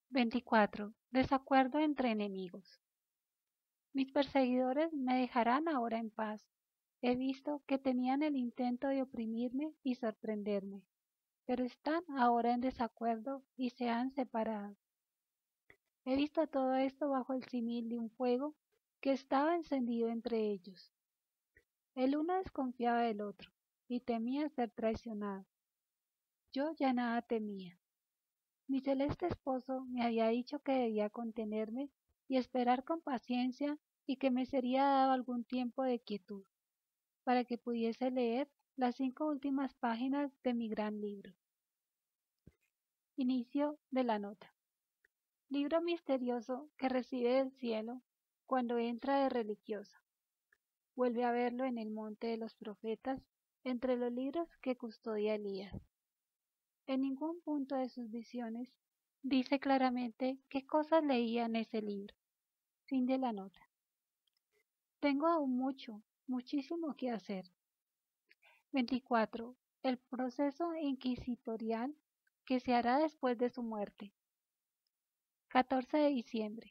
24. Desacuerdo entre enemigos. Mis perseguidores me dejarán ahora en paz. He visto que tenían el intento de oprimirme y sorprenderme, pero están ahora en desacuerdo y se han separado. He visto todo esto bajo el símil de un fuego que estaba encendido entre ellos. El uno desconfiaba del otro y temía ser traicionado. Yo ya nada temía. Mi celeste esposo me había dicho que debía contenerme y esperar con paciencia y que me sería dado algún tiempo de quietud, para que pudiese leer las 5 últimas páginas de mi gran libro. Inicio de la nota. Libro misterioso que recibe del cielo cuando entra de religiosa. Vuelve a verlo en el monte de los profetas, entre los libros que custodia Elías. En ningún punto de sus visiones dice claramente qué cosas leía en ese libro. Fin de la nota. Tengo aún muchísimo que hacer. 24. El proceso inquisitorial que se hará después de su muerte. 14 de diciembre.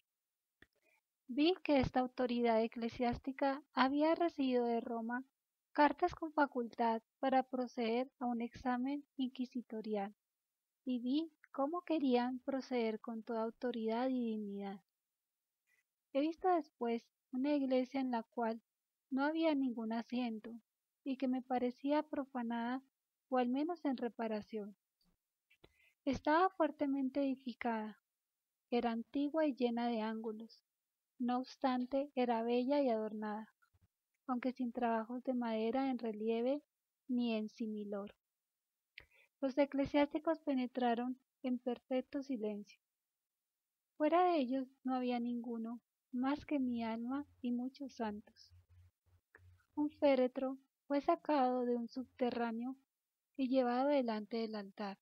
Vi que esta autoridad eclesiástica había recibido de Roma cartas con facultad para proceder a un examen inquisitorial, y vi cómo querían proceder con toda autoridad y dignidad. He visto después una iglesia en la cual no había ningún asiento y que me parecía profanada o al menos en reparación. Estaba fuertemente edificada, era antigua y llena de ángulos, no obstante era bella y adornada, aunque sin trabajos de madera en relieve ni en similor. Los eclesiásticos penetraron en perfecto silencio. Fuera de ellos no había ninguno, más que mi alma y muchos santos. Un féretro fue sacado de un subterráneo y llevado delante del altar.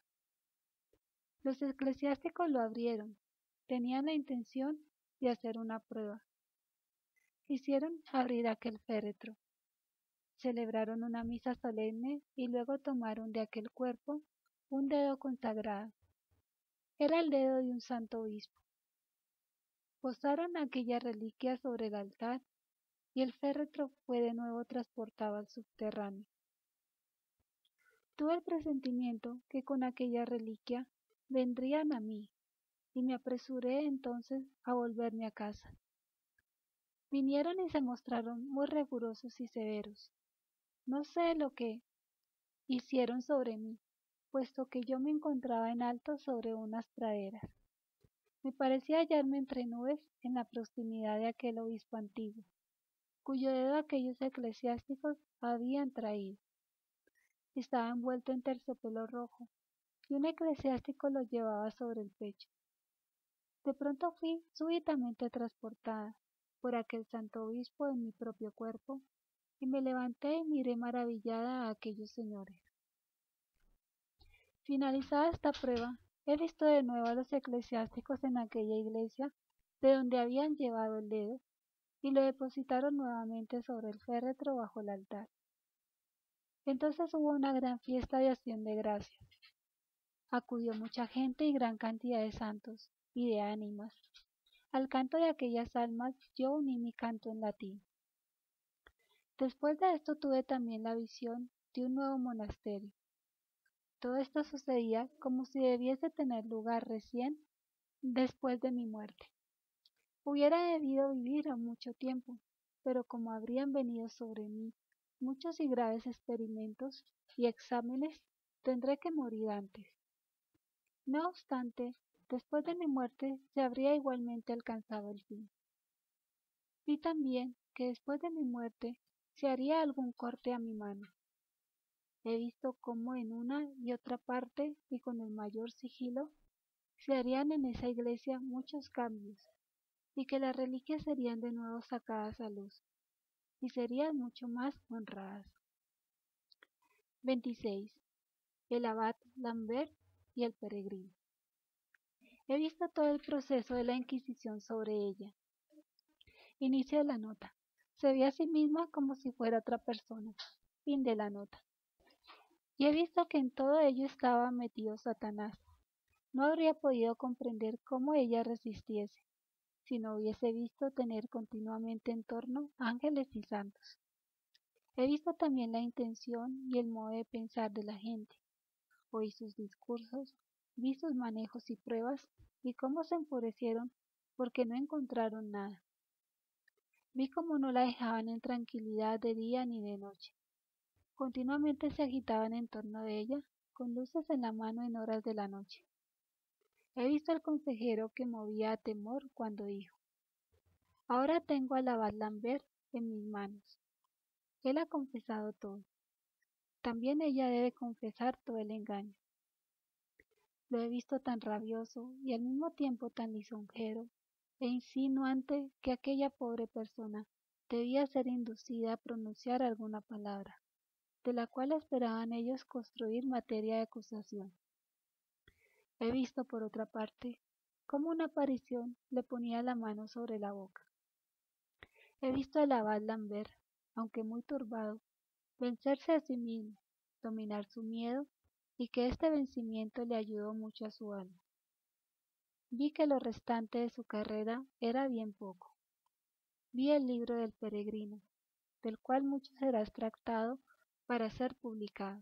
Los eclesiásticos lo abrieron, tenían la intención de hacer una prueba. Hicieron abrir aquel féretro, celebraron una misa solemne y luego tomaron de aquel cuerpo un dedo consagrado. Era el dedo de un santo obispo. Posaron aquella reliquia sobre el altar y el féretro fue de nuevo transportado al subterráneo. Tuve el presentimiento que con aquella reliquia vendrían a mí, y me apresuré entonces a volverme a casa. Vinieron y se mostraron muy rigurosos y severos. No sé lo que hicieron sobre mí, puesto que yo me encontraba en alto sobre unas praderas. Me parecía hallarme entre nubes en la proximidad de aquel obispo antiguo, cuyo dedo aquellos eclesiásticos habían traído. Estaba envuelto en terciopelo rojo, y un eclesiástico lo llevaba sobre el pecho. De pronto fui súbitamente transportada por aquel santo obispo en mi propio cuerpo, y me levanté y miré maravillada a aquellos señores. Finalizada esta prueba, he visto de nuevo a los eclesiásticos en aquella iglesia de donde habían llevado el dedo, y lo depositaron nuevamente sobre el féretro bajo el altar. Entonces hubo una gran fiesta de acción de gracias. Acudió mucha gente y gran cantidad de santos y de ánimas. Al canto de aquellas almas yo uní mi canto en latín. Después de esto tuve también la visión de un nuevo monasterio. Todo esto sucedía como si debiese tener lugar recién después de mi muerte. Hubiera debido vivir a mucho tiempo, pero como habrían venido sobre mí muchos y graves experimentos y exámenes, tendré que morir antes. No obstante, después de mi muerte se habría igualmente alcanzado el fin. Vi también que después de mi muerte se haría algún corte a mi mano. He visto cómo en una y otra parte y con el mayor sigilo se harían en esa iglesia muchos cambios, y que las reliquias serían de nuevo sacadas a luz, y serían mucho más honradas. 26. El abad Lambert y el peregrino. He visto todo el proceso de la Inquisición sobre ella. Inicio de la nota. Se ve a sí misma como si fuera otra persona. Fin de la nota. Y he visto que en todo ello estaba metido Satanás. no habría podido comprender cómo ella resistiese, si no hubiese visto tener continuamente en torno ángeles y santos. He visto también la intención y el modo de pensar de la gente, oí sus discursos, vi sus manejos y pruebas, y cómo se enfurecieron porque no encontraron nada. Vi cómo no la dejaban en tranquilidad de día ni de noche. Continuamente se agitaban en torno de ella, con luces en la mano en horas de la noche. He visto al consejero que movía a temor cuando dijo: ahora tengo a la abad Lambert en mis manos. Él ha confesado todo. También ella debe confesar todo el engaño. Lo he visto tan rabioso y al mismo tiempo tan lisonjero e insinuante que aquella pobre persona debía ser inducida a pronunciar alguna palabra, de la cual esperaban ellos construir materia de acusación. He visto, por otra parte, cómo una aparición le ponía la mano sobre la boca. He visto al abad Lambert, aunque muy turbado, vencerse a sí mismo, dominar su miedo, y que este vencimiento le ayudó mucho a su alma. Vi que lo restante de su carrera era bien poco. Vi el libro del peregrino, del cual mucho será extractado para ser publicado.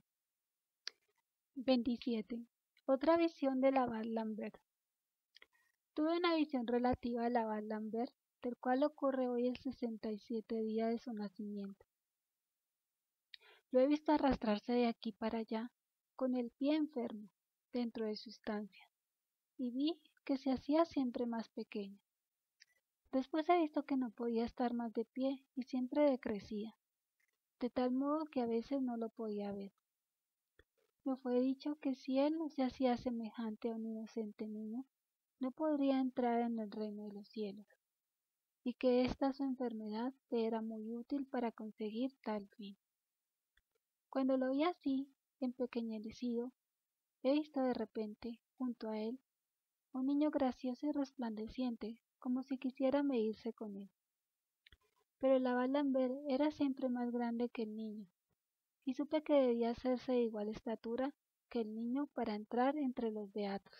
27. Otra visión del abad Lambert. Tuve una visión relativa al abad Lambert, del cual ocurre hoy el 67 día de su nacimiento. Lo he visto arrastrarse de aquí para allá, con el pie enfermo, dentro de su estancia, y vi que se hacía siempre más pequeño. Después he visto que no podía estar más de pie y siempre decrecía, de tal modo que a veces no lo podía ver. Me fue dicho que si él no se hacía semejante a un inocente niño, no podría entrar en el reino de los cielos, y que esta su enfermedad le era muy útil para conseguir tal fin. Cuando lo vi así, empequeñecido, he visto de repente, junto a él, un niño gracioso y resplandeciente, como si quisiera medirse con él. Pero el abad Lambert era siempre más grande que el niño, y supe que debía hacerse de igual estatura que el niño para entrar entre los beatos.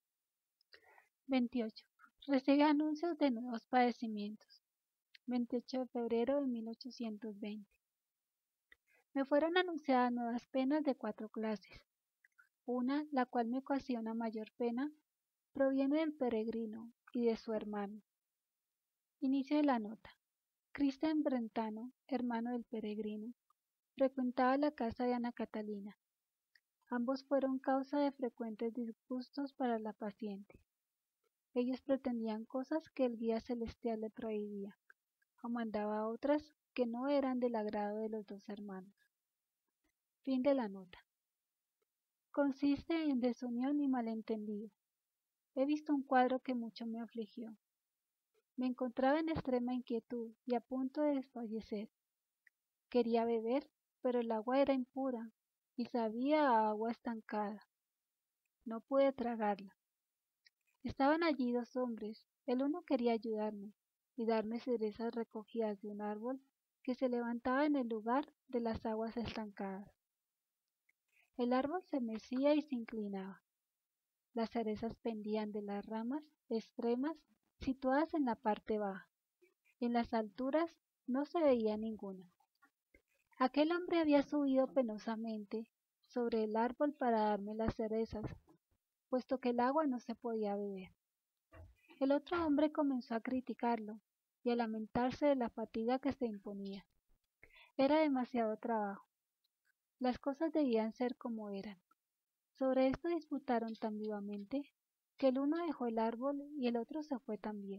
28. Recibe anuncios de nuevos padecimientos. 28 de febrero de 1820. Me fueron anunciadas nuevas penas de 4 clases. Una, la cual me ocasiona mayor pena, proviene del peregrino y de su hermano. Inicio de la nota. Cristian Brentano, hermano del peregrino, frecuentaba la casa de Ana Catalina. Ambos fueron causa de frecuentes disgustos para la paciente. Ellos pretendían cosas que el guía celestial le prohibía, o mandaba otras que no eran del agrado de los dos hermanos. Fin de la nota. Consiste en desunión y malentendido. He visto un cuadro que mucho me afligió. Me encontraba en extrema inquietud y a punto de desfallecer. Quería beber, pero el agua era impura y sabía a agua estancada. No pude tragarla. Estaban allí 2 hombres. El uno quería ayudarme y darme cerezas recogidas de un árbol que se levantaba en el lugar de las aguas estancadas. El árbol se mecía y se inclinaba. Las cerezas pendían de las ramas extremas situadas en la parte baja. En las alturas no se veía ninguna. Aquel hombre había subido penosamente sobre el árbol para darme las cerezas, puesto que el agua no se podía beber. El otro hombre comenzó a criticarlo y a lamentarse de la fatiga que se imponía. Era demasiado trabajo. Las cosas debían ser como eran. Sobre esto disputaron tan vivamente que el uno dejó el árbol y el otro se fue también.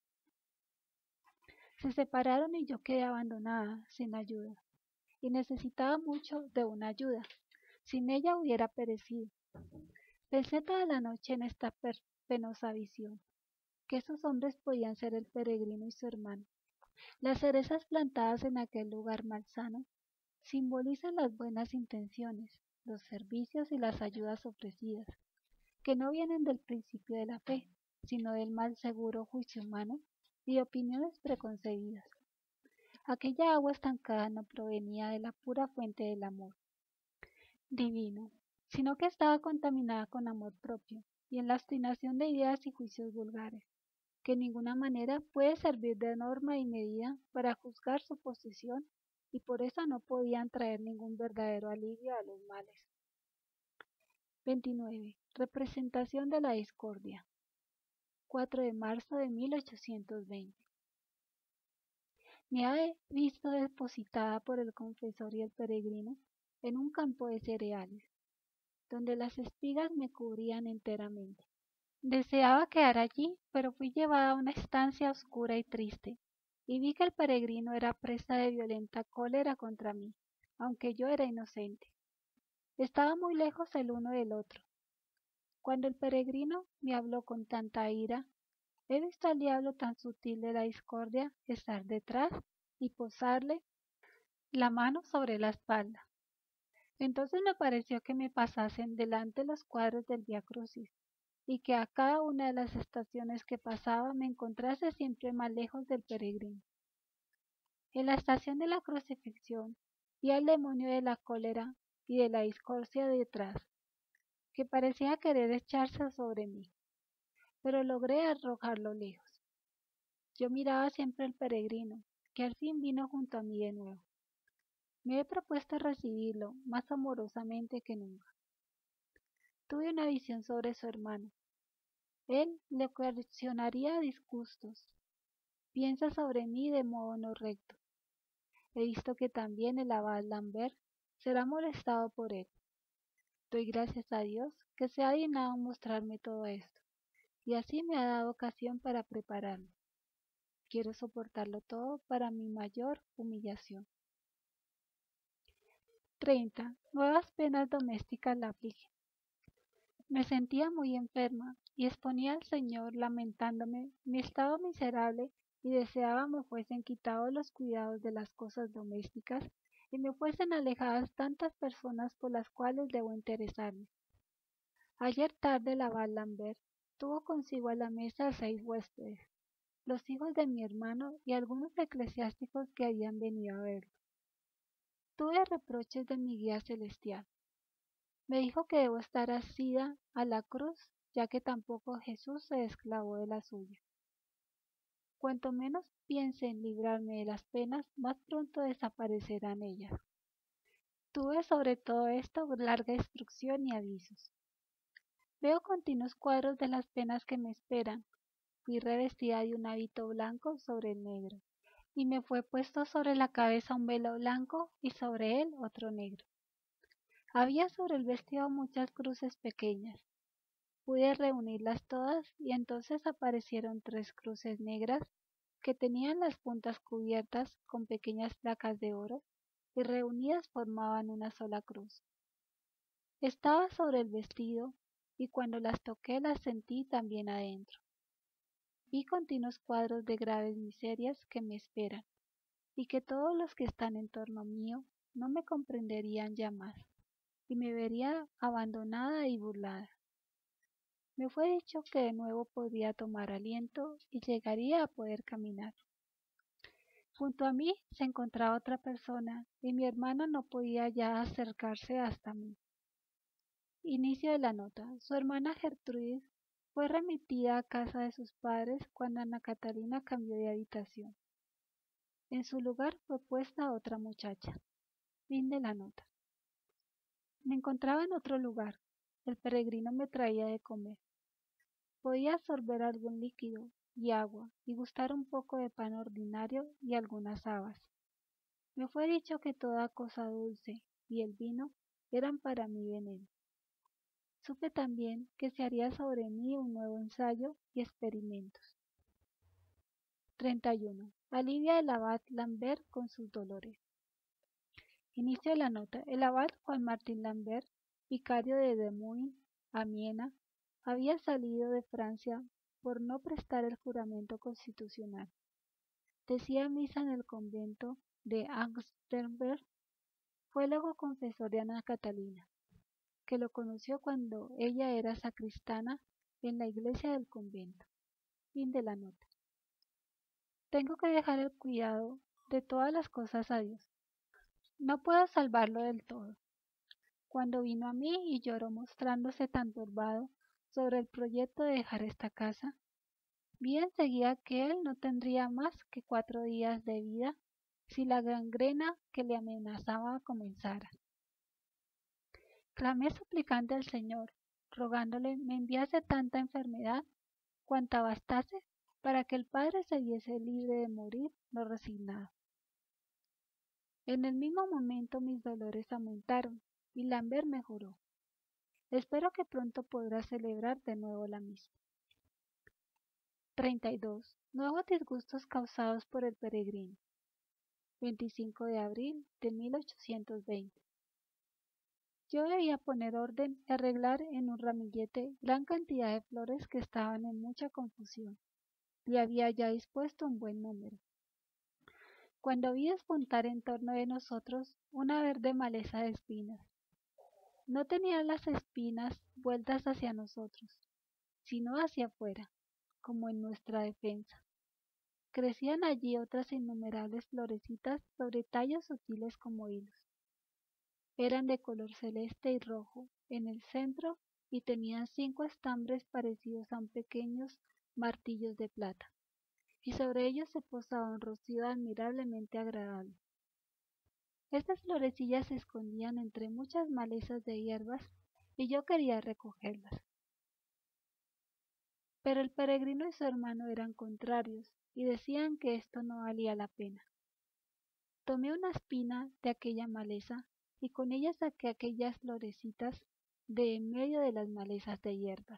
Se separaron y yo quedé abandonada, sin ayuda, y necesitaba mucho de una ayuda. Sin ella hubiera perecido. Pensé toda la noche en esta penosa visión, que esos hombres podían ser el peregrino y su hermano. Las cerezas plantadas en aquel lugar malsano simbolizan las buenas intenciones, los servicios y las ayudas ofrecidas, que no vienen del principio de la fe, sino del mal seguro juicio humano y de opiniones preconcebidas. Aquella agua estancada no provenía de la pura fuente del amor divino, sino que estaba contaminada con amor propio, y en la obstinación de ideas y juicios vulgares, que en ninguna manera puede servir de norma y medida para juzgar su posición y por eso no podían traer ningún verdadero alivio a los males. 29. Representación de la discordia. 4 de marzo de 1820. Me había visto depositada por el confesor y el peregrino en un campo de cereales, donde las espigas me cubrían enteramente. Deseaba quedar allí, pero fui llevada a una estancia oscura y triste, y vi que el peregrino era presa de violenta cólera contra mí, aunque yo era inocente. Estaba muy lejos el uno del otro. Cuando el peregrino me habló con tanta ira, he visto al diablo tan sutil de la discordia estar detrás y posarle la mano sobre la espalda. Entonces me pareció que me pasasen delante los cuadros del Vía Crucis, y que a cada una de las estaciones que pasaba me encontrase siempre más lejos del peregrino. En la estación de la crucifixión vi al demonio de la cólera y de la discordia detrás, que parecía querer echarse sobre mí, pero logré arrojarlo lejos. Yo miraba siempre al peregrino, que al fin vino junto a mí de nuevo. Me he propuesto recibirlo más amorosamente que nunca. Tuve una visión sobre su hermano. Él le ocasionaría disgustos. Piensa sobre mí de modo no recto. He visto que también el abad Lambert será molestado por él. Doy gracias a Dios que se ha dignado mostrarme todo esto, y así me ha dado ocasión para prepararme. Quiero soportarlo todo para mi mayor humillación. 30. Nuevas penas domésticas la afligen. Me sentía muy enferma y exponía al Señor lamentándome mi estado miserable y deseaba me fuesen quitados los cuidados de las cosas domésticas y me fuesen alejadas tantas personas por las cuales debo interesarme. Ayer tarde el abad Lambert tuvo consigo a la mesa 6 huéspedes, los hijos de mi hermano y algunos eclesiásticos que habían venido a verlo. Tuve reproches de mi guía celestial. Me dijo que debo estar asida a la cruz, ya que tampoco Jesús se esclavó de la suya. Cuanto menos piense en librarme de las penas, más pronto desaparecerán ellas. Tuve sobre todo esto larga instrucción y avisos. Veo continuos cuadros de las penas que me esperan. Fui revestida de un hábito blanco sobre el negro, y me fue puesto sobre la cabeza un velo blanco y sobre él otro negro. Había sobre el vestido muchas cruces pequeñas. Pude reunirlas todas y entonces aparecieron 3 cruces negras que tenían las puntas cubiertas con pequeñas placas de oro y reunidas formaban una sola cruz. Estaba sobre el vestido y cuando las toqué las sentí también adentro. Vi continuos cuadros de graves miserias que me esperan y que todos los que están en torno mío no me comprenderían ya más y me vería abandonada y burlada. Me fue dicho que de nuevo podría tomar aliento y llegaría a poder caminar. Junto a mí se encontraba otra persona y mi hermano no podía ya acercarse hasta mí. Inicio de la nota. Su hermana Gertrudis fue remitida a casa de sus padres cuando Ana Catalina cambió de habitación. En su lugar fue puesta otra muchacha. Fin de la nota. Me encontraba en otro lugar. El peregrino me traía de comer. Podía absorber algún líquido y agua y gustar un poco de pan ordinario y algunas habas. Me fue dicho que toda cosa dulce y el vino eran para mí veneno. Supe también que se haría sobre mí un nuevo ensayo y experimentos. 31. Alivia el abad Lambert con sus dolores. Inicio de la nota. El abad Juan Martín Lambert, vicario de Demuin, Amiena, había salido de Francia por no prestar el juramento constitucional. Decía misa en el convento de Amsterdam. Fue luego confesor de Ana Catalina, que lo conoció cuando ella era sacristana en la iglesia del convento. Fin de la nota. Tengo que dejar el cuidado de todas las cosas a Dios. No puedo salvarlo del todo. Cuando vino a mí y lloró mostrándose tan turbado, sobre el proyecto de dejar esta casa, vi enseguida que él no tendría más que 4 días de vida si la gangrena que le amenazaba comenzara. Clamé suplicante al Señor, rogándole me enviase tanta enfermedad cuanta bastase para que el padre se viese libre de morir no resignado. En el mismo momento mis dolores aumentaron y Lambert mejoró. Espero que pronto podrá celebrar de nuevo la misa. 32. Nuevos disgustos causados por el peregrino. 25 de abril de 1820. Yo debía poner orden y arreglar en un ramillete gran cantidad de flores que estaban en mucha confusión, y había ya dispuesto un buen número, cuando vi despuntar en torno de nosotros una verde maleza de espinas. No tenían las espinas vueltas hacia nosotros, sino hacia afuera, como en nuestra defensa. Crecían allí otras innumerables florecitas sobre tallos sutiles como hilos. Eran de color celeste y rojo en el centro y tenían 5 estambres parecidos a pequeños martillos de plata, y sobre ellos se posaba un rocío admirablemente agradable. Estas florecillas se escondían entre muchas malezas de hierbas y yo quería recogerlas. Pero el peregrino y su hermano eran contrarios y decían que esto no valía la pena. Tomé una espina de aquella maleza y con ella saqué aquellas florecitas de en medio de las malezas de hierbas.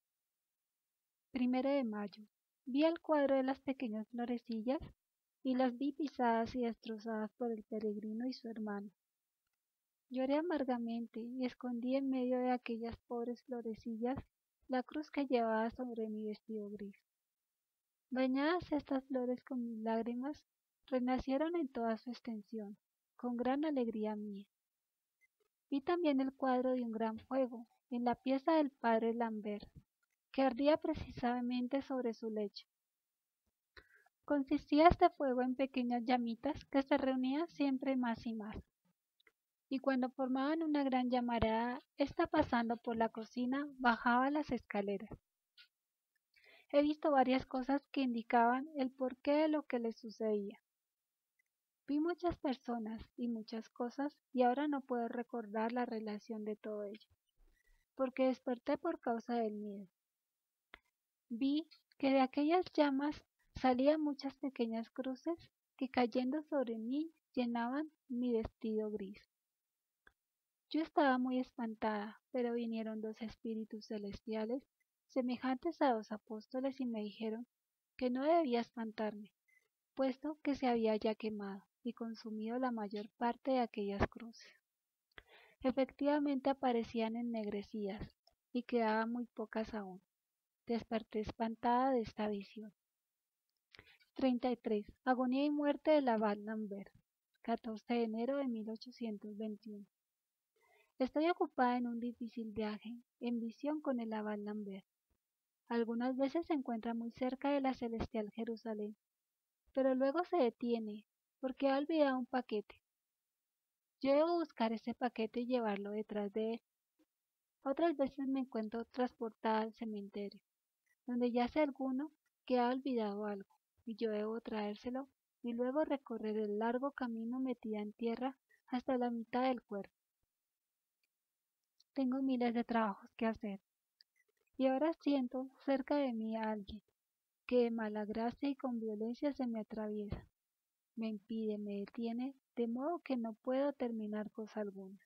1 de mayo. Vi el cuadro de las pequeñas florecillas y las vi pisadas y destrozadas por el peregrino y su hermano. Lloré amargamente y escondí en medio de aquellas pobres florecillas la cruz que llevaba sobre mi vestido gris. Bañadas estas flores con mis lágrimas, renacieron en toda su extensión, con gran alegría mía. Vi también el cuadro de un gran fuego en la pieza del padre Lambert, que ardía precisamente sobre su lecho. Consistía este fuego en pequeñas llamitas que se reunían siempre más y más, y cuando formaban una gran llamarada, ésta pasando por la cocina bajaba las escaleras. He visto varias cosas que indicaban el porqué de lo que les sucedía. Vi muchas personas y muchas cosas y ahora no puedo recordar la relación de todo ello, porque desperté por causa del miedo. Vi que de aquellas llamas salían muchas pequeñas cruces que cayendo sobre mí llenaban mi vestido gris. Yo estaba muy espantada, pero vinieron 2 espíritus celestiales semejantes a 2 apóstoles y me dijeron que no debía espantarme, puesto que se había ya quemado y consumido la mayor parte de aquellas cruces. Efectivamente aparecían ennegrecidas y quedaban muy pocas aún. Desperté espantada de esta visión. 33. Agonía y muerte del abad Lambert. 14 de enero de 1821. Estoy ocupada en un difícil viaje, en visión con el abad Lambert. Algunas veces se encuentra muy cerca de la celestial Jerusalén, pero luego se detiene, porque ha olvidado un paquete. Yo debo buscar ese paquete y llevarlo detrás de él. Otras veces me encuentro transportada al cementerio, donde yace alguno que ha olvidado algo, y yo debo traérselo y luego recorrer el largo camino metida en tierra hasta la mitad del cuerpo. Tengo miles de trabajos que hacer, y ahora siento cerca de mí a alguien que de mala gracia y con violencia se me atraviesa. Me impide, me detiene, de modo que no puedo terminar cosa alguna.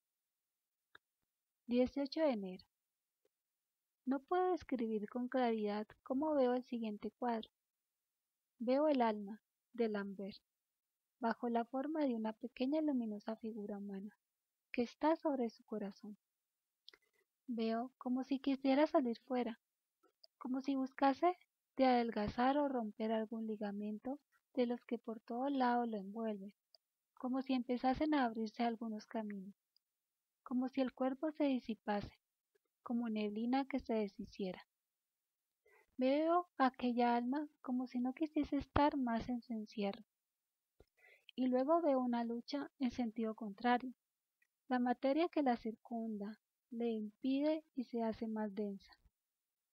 18 de enero. No puedo describir con claridad cómo veo el siguiente cuadro. Veo el alma de Lambert, bajo la forma de una pequeña y luminosa figura humana, que está sobre su corazón. Veo como si quisiera salir fuera, como si buscase de adelgazar o romper algún ligamento de los que por todo lado lo envuelven, como si empezasen a abrirse algunos caminos, como si el cuerpo se disipase, como neblina que se deshiciera. Veo aquella alma como si no quisiese estar más en su encierro. Y luego veo una lucha en sentido contrario. La materia que la circunda le impide y se hace más densa.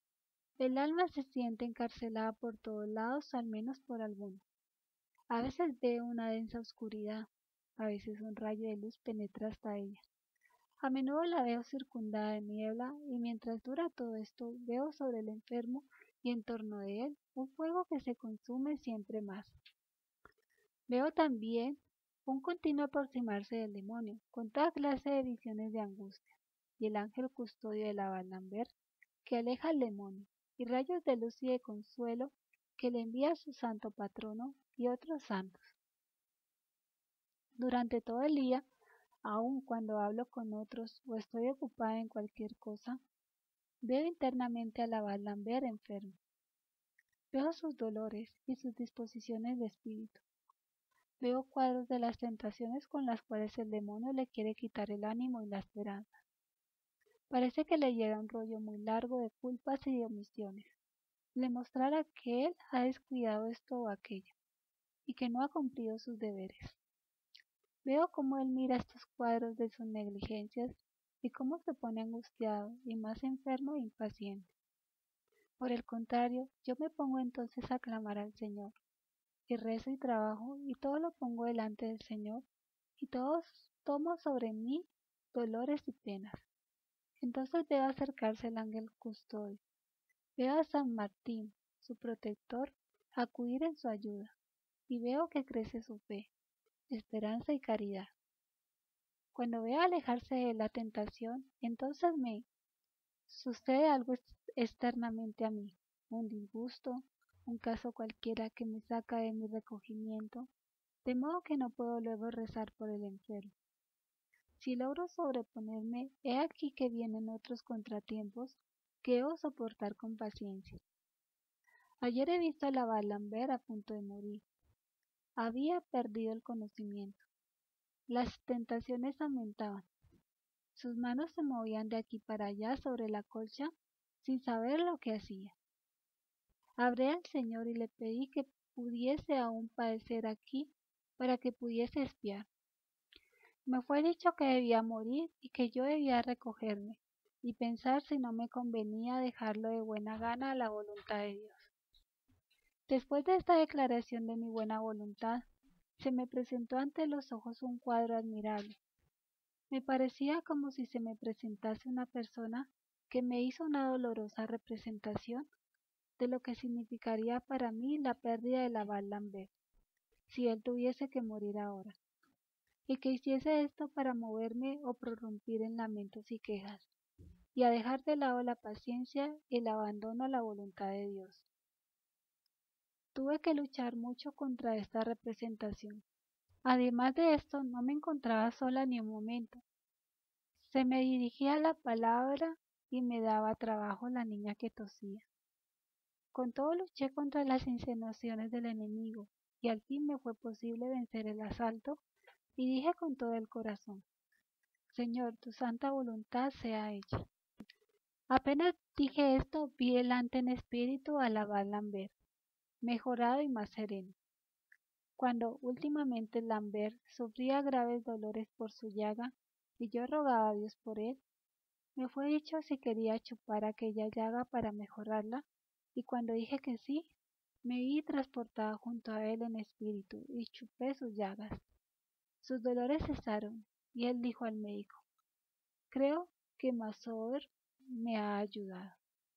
El alma se siente encarcelada por todos lados, al menos por alguno. A veces veo una densa oscuridad, a veces un rayo de luz penetra hasta ella. A menudo la veo circundada de niebla y mientras dura todo esto veo sobre el enfermo y en torno de él un fuego que se consume siempre más. Veo también un continuo aproximarse del demonio, con toda clase de visiones de angustia, y el ángel custodio de la Lambert que aleja al demonio, y rayos de luz y de consuelo que le envía a su santo patrono y otros santos. Durante todo el día, aun cuando hablo con otros o estoy ocupada en cualquier cosa, veo internamente a la Lambert enfermo. Veo sus dolores y sus disposiciones de espíritu. Veo cuadros de las tentaciones con las cuales el demonio le quiere quitar el ánimo y la esperanza. Parece que le llega un rollo muy largo de culpas y de omisiones. Le mostrará que él ha descuidado esto o aquello, y que no ha cumplido sus deberes. Veo cómo él mira estos cuadros de sus negligencias y cómo se pone angustiado y más enfermo e impaciente. Por el contrario, yo me pongo entonces a clamar al Señor, y rezo y trabajo, y todo lo pongo delante del Señor, y todos tomo sobre mí dolores y penas. Entonces veo acercarse el ángel custodio, veo a San Martín, su protector, acudir en su ayuda, y veo que crece su fe, esperanza y caridad. Cuando veo alejarse de la tentación, entonces me sucede algo externamente a mí, un disgusto, un caso cualquiera que me saca de mi recogimiento, de modo que no puedo luego rezar por el enfermo. Si logro sobreponerme, he aquí que vienen otros contratiempos que debo soportar con paciencia. Ayer he visto a la Lambert a punto de morir. Había perdido el conocimiento. Las tentaciones aumentaban. Sus manos se movían de aquí para allá sobre la colcha sin saber lo que hacía. Hablé al Señor y le pedí que pudiese aún padecer aquí para que pudiese espiar. Me fue dicho que debía morir y que yo debía recogerme y pensar si no me convenía dejarlo de buena gana a la voluntad de Dios. Después de esta declaración de mi buena voluntad, se me presentó ante los ojos un cuadro admirable. Me parecía como si se me presentase una persona que me hizo una dolorosa representación de lo que significaría para mí la pérdida de la Lambert, si él tuviese que morir ahora, y que hiciese esto para moverme o prorrumpir en lamentos y quejas, y a dejar de lado la paciencia y el abandono a la voluntad de Dios. Tuve que luchar mucho contra esta representación. Además de esto, no me encontraba sola ni un momento. Se me dirigía la palabra y me daba trabajo la niña que tosía. Con todo luché contra las insinuaciones del enemigo, y al fin me fue posible vencer el asalto, y dije con todo el corazón: Señor, tu santa voluntad sea hecha. Apenas dije esto, vi delante en espíritu a la Lambert, mejorado y más sereno. Cuando últimamente Lambert sufría graves dolores por su llaga, y yo rogaba a Dios por él, me fue dicho si quería chupar aquella llaga para mejorarla, y cuando dije que sí, me vi transportada junto a él en espíritu y chupé sus llagas. Sus dolores cesaron, y él dijo al médico: creo que Masover me ha ayudado.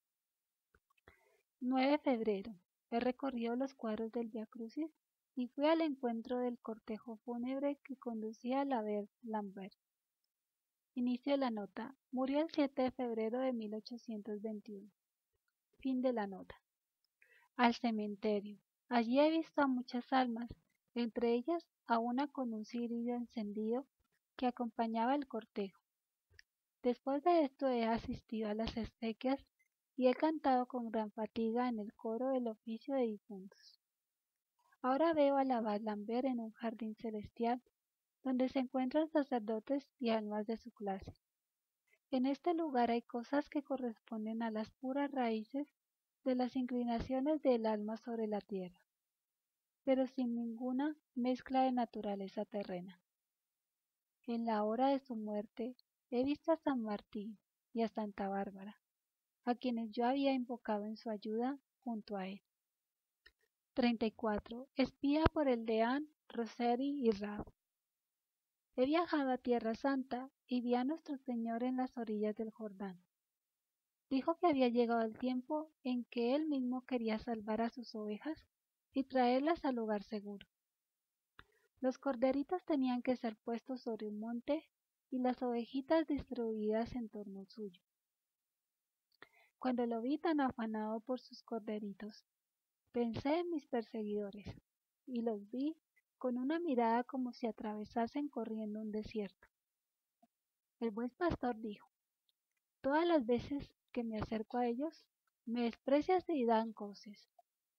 9 de febrero. He recorrido los cuadros del Vía Crucis y fui al encuentro del cortejo fúnebre que conducía a la Lambert. Inicio de la nota. Murió el 7 de febrero de 1821. Fin de la nota. Al cementerio. Allí he visto a muchas almas, entre ellas a una con un cirio encendido que acompañaba el cortejo. Después de esto he asistido a las exequias y he cantado con gran fatiga en el coro del oficio de difuntos. Ahora veo a la Lambert en un jardín celestial, donde se encuentran sacerdotes y almas de su clase. En este lugar hay cosas que corresponden a las puras raíces de las inclinaciones del alma sobre la tierra, pero sin ninguna mezcla de naturaleza terrena. En la hora de su muerte he visto a San Martín y a Santa Bárbara, a quienes yo había invocado en su ayuda junto a él. 34. Espía por el Deán, Roseri y Rab. He viajado a Tierra Santa y vi a nuestro Señor en las orillas del Jordán. Dijo que había llegado el tiempo en que él mismo quería salvar a sus ovejas y traerlas al lugar seguro. Los corderitos tenían que ser puestos sobre un monte y las ovejitas distribuidas en torno suyo. Cuando lo vi tan afanado por sus corderitos, pensé en mis perseguidores y los vi con una mirada como si atravesasen corriendo un desierto. El buen pastor dijo: todas las veces que me acerco a ellos, me desprecias y dan coces.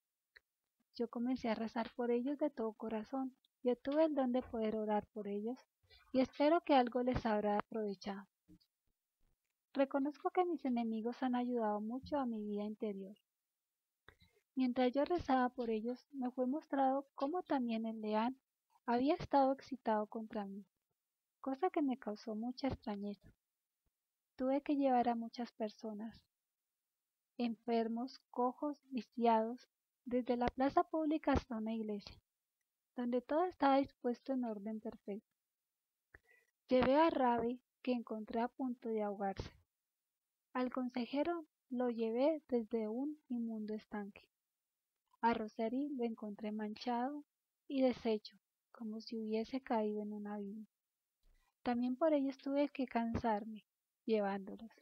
Yo comencé a rezar por ellos de todo corazón. Yo tuve el don de poder orar por ellos y espero que algo les habrá aprovechado. Reconozco que mis enemigos han ayudado mucho a mi vida interior. Mientras yo rezaba por ellos, me fue mostrado cómo también el león había estado excitado contra mí, cosa que me causó mucha extrañeza. Tuve que llevar a muchas personas, enfermos, cojos, lisiados, desde la plaza pública hasta una iglesia, donde todo estaba dispuesto en orden perfecto. Llevé a Rabi, que encontré a punto de ahogarse. Al consejero lo llevé desde un inmundo estanque. A Roseri lo encontré manchado y deshecho, como si hubiese caído en un abismo. También por ellos tuve que cansarme, llevándolos.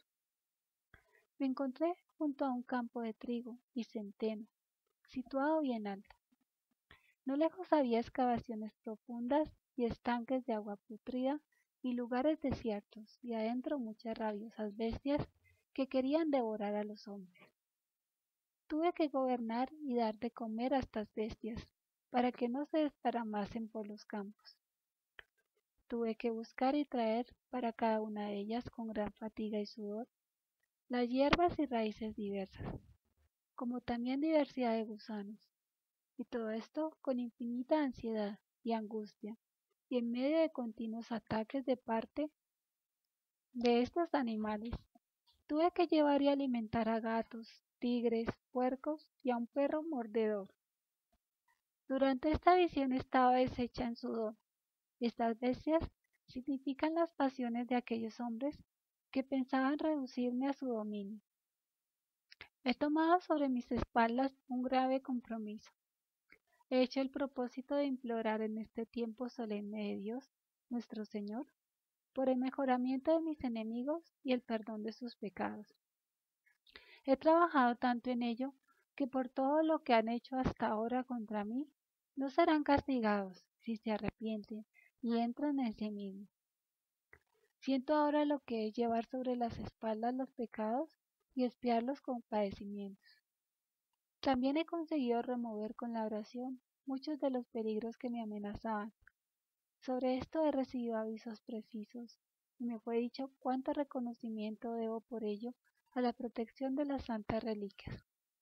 Me encontré junto a un campo de trigo y centeno, situado bien alto. No lejos había excavaciones profundas y estanques de agua putrida y lugares desiertos, y adentro muchas rabiosas bestias que querían devorar a los hombres. Tuve que gobernar y dar de comer a estas bestias, para que no se desparramasen por los campos. Tuve que buscar y traer para cada una de ellas con gran fatiga y sudor las hierbas y raíces diversas, como también diversidad de gusanos, y todo esto con infinita ansiedad y angustia, y en medio de continuos ataques de parte de estos animales. Tuve que llevar y alimentar a gatos, tigres, puercos y a un perro mordedor. Durante esta visión estaba deshecha en sudor. Estas bestias significan las pasiones de aquellos hombres que pensaban reducirme a su dominio. He tomado sobre mis espaldas un grave compromiso. He hecho el propósito de implorar en este tiempo solemne de Dios, nuestro Señor, por el mejoramiento de mis enemigos y el perdón de sus pecados. He trabajado tanto en ello que por todo lo que han hecho hasta ahora contra mí, no serán castigados si se arrepienten y entran en sí mismos. Siento ahora lo que es llevar sobre las espaldas los pecados y expiarlos con padecimientos. También he conseguido remover con la oración muchos de los peligros que me amenazaban. Sobre esto he recibido avisos precisos y me fue dicho cuánto reconocimiento debo por ello a la protección de las santas reliquias.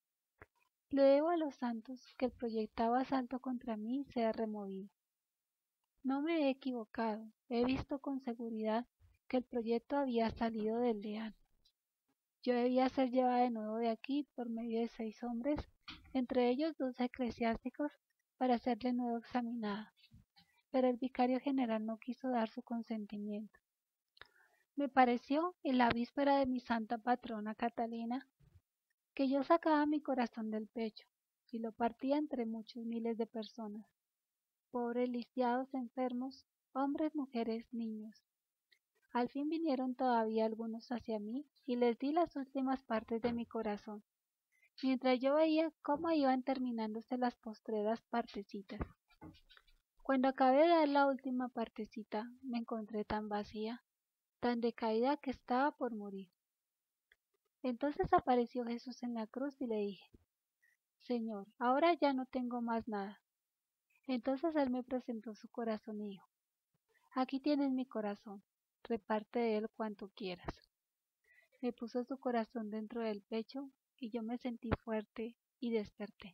Le debo a los santos que el proyectado asalto contra mí sea removido. No me he equivocado, he visto con seguridad que el proyecto había salido del león. Yo debía ser llevada de nuevo de aquí por medio de 6 hombres, entre ellos 2 eclesiásticos, para ser de nuevo examinada, pero el vicario general no quiso dar su consentimiento. Me pareció, en la víspera de mi santa patrona Catalina, que yo sacaba mi corazón del pecho y lo partía entre muchos miles de personas, pobres lisiados, enfermos, hombres, mujeres, niños. Al fin vinieron todavía algunos hacia mí y les di las últimas partes de mi corazón, mientras yo veía cómo iban terminándose las postreras partecitas. Cuando acabé de dar la última partecita, me encontré tan vacía, tan decaída que estaba por morir. Entonces apareció Jesús en la cruz y le dije: Señor, ahora ya no tengo más nada. Entonces él me presentó su corazón y dijo: aquí tienes mi corazón, reparte de él cuanto quieras. Me puso su corazón dentro del pecho y yo me sentí fuerte y desperté.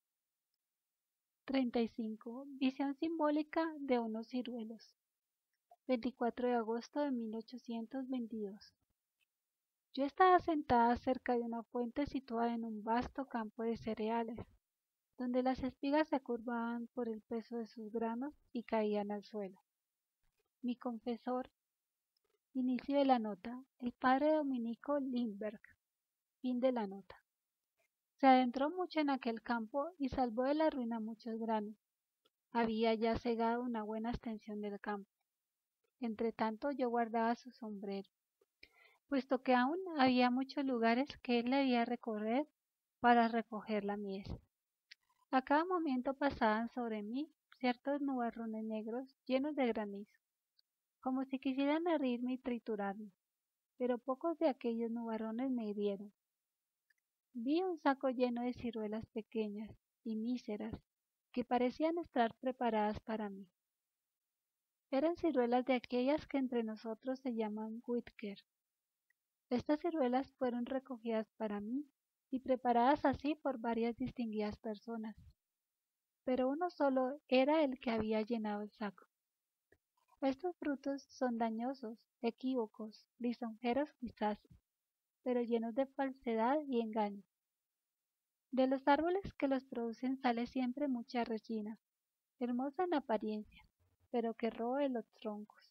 35. Visión simbólica de unos ciruelos. 24 de agosto de 1822. Yo estaba sentada cerca de una fuente situada en un vasto campo de cereales, donde las espigas se curvaban por el peso de sus granos y caían al suelo. Mi confesor, inicio de la nota, el padre Dominico Lindbergh, fin de la nota. Se adentró mucho en aquel campo y salvó de la ruina muchos granos. Había ya cegado una buena extensión del campo. Entretanto yo guardaba su sombrero, puesto que aún había muchos lugares que él debía recorrer para recoger la mies. A cada momento pasaban sobre mí ciertos nubarrones negros llenos de granizo, como si quisieran herirme y triturarme, pero pocos de aquellos nubarrones me hirieron. Vi un saco lleno de ciruelas pequeñas y míseras que parecían estar preparadas para mí. Eran ciruelas de aquellas que entre nosotros se llaman Whitker. Estas ciruelas fueron recogidas para mí y preparadas así por varias distinguidas personas, pero uno solo era el que había llenado el saco. Estos frutos son dañosos, equívocos, lisonjeros quizás, pero llenos de falsedad y engaño. De los árboles que los producen sale siempre mucha resina, hermosa en apariencia, pero que roe los troncos.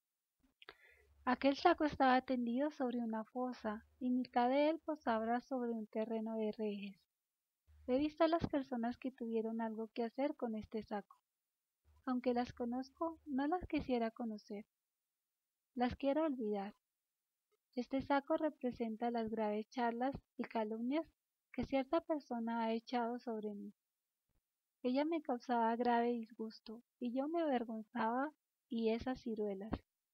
Aquel saco estaba tendido sobre una fosa y mitad de él posaba sobre un terreno de rejes. He visto a las personas que tuvieron algo que hacer con este saco. Aunque las conozco, no las quisiera conocer. Las quiero olvidar. Este saco representa las graves charlas y calumnias que cierta persona ha echado sobre mí. Ella me causaba grave disgusto y yo me avergonzaba y esas ciruelas.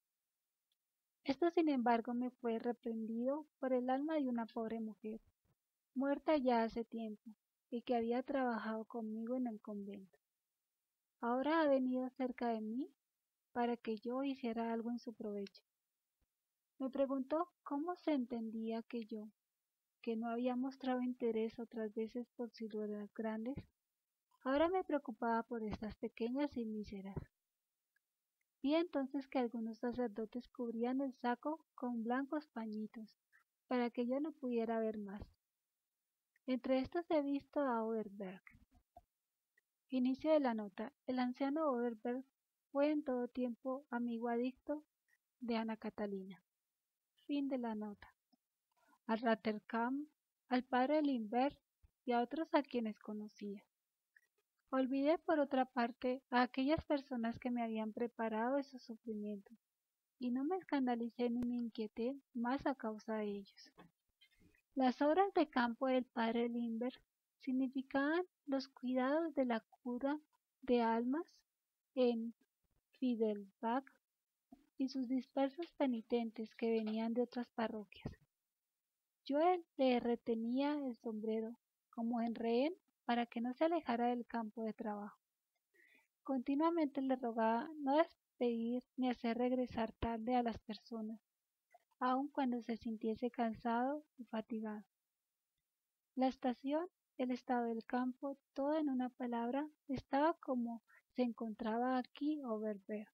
Esto, sin embargo, me fue reprendido por el alma de una pobre mujer, muerta ya hace tiempo, y que había trabajado conmigo en el convento. Ahora ha venido cerca de mí para que yo hiciera algo en su provecho. Me preguntó cómo se entendía que yo, que no había mostrado interés otras veces por ciruelas grandes, ahora me preocupaba por estas pequeñas y míseras. Vi entonces que algunos sacerdotes cubrían el saco con blancos pañitos, para que yo no pudiera ver más. Entre estos he visto a Oberberg. Inicio de la nota. El anciano Oberberg fue en todo tiempo amigo adicto de Ana Catalina. Fin de la nota. A Ratterkamp, al padre Lindbergh y a otros a quienes conocía. Olvidé por otra parte a aquellas personas que me habían preparado esos sufrimientos, y no me escandalicé ni me inquieté más a causa de ellos. Las obras de campo del padre Lindbergh significaban los cuidados de la cura de almas en Fidelbach y sus dispersos penitentes que venían de otras parroquias. Yo le retenía el sombrero como en rehén para que no se alejara del campo de trabajo. Continuamente le rogaba no despedir ni hacer regresar tarde a las personas, aun cuando se sintiese cansado y fatigado. La estación, el estado del campo, todo en una palabra, estaba como se encontraba aquí Oberberg.